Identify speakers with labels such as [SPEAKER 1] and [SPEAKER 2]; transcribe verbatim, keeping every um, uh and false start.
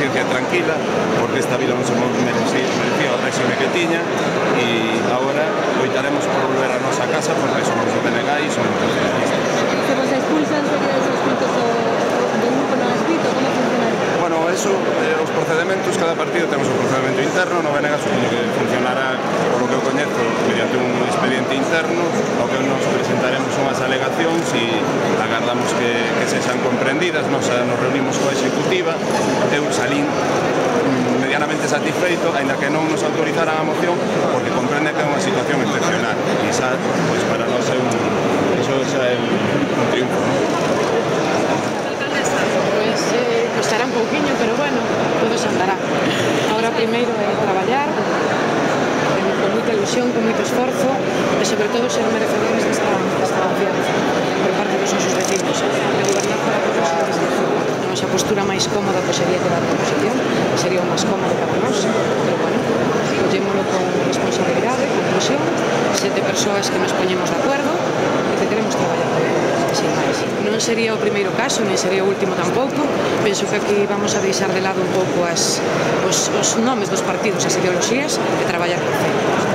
[SPEAKER 1] conciencia tranquila, porque esta vila non se merecía, merecía o réxime que tiña, e agora loitaremos por volver a nosa casa porque somos do B N G e somos nacionalistas.
[SPEAKER 2] Se vos expulsan, sería inscritos do grupo non escrito, como funcionaría?
[SPEAKER 1] Bueno, eso, eh, os procedimentos, cada partido temos un procedimento interno, no B N G supoño que funcionará, por lo que eu coñezo, mediante un expediente interno, ao que nos presentaremos unhas alegacións e agardamos que, que sexan comprendidas. Nos, nos reunimos coa executiva, eu salín medianamente satisfeito, aínda que non nos autorizaran a moción, porque comprende que é unha situación excepcional, e xa, pois, para nós é un, iso xa é un triunfo, non?
[SPEAKER 3] Pois eh, costará un pouquiño, pero bueno, todo se andará. Agora primeiro é traballar con moita ilusión, con moito esforzo e sobre todo ser merecedores desta, desta confianza por parte dos nosos vecinos de gobernar para todos os vecinos. A nosa postura máis cómoda pois, sería quedar na oposición, sería o máis cómodo para nós, pero bueno, collémolo con responsabilidade, con ilusión, sete persoas que nos poñemos de acordo e que queremos traballar con eles, sin máis. Non sería o primeiro caso, nem sería o último tampouco. Penso que aquí vamos a deixar de lado un pouco as, os, os nomes dos partidos, as ideoloxías, e traballar con fe.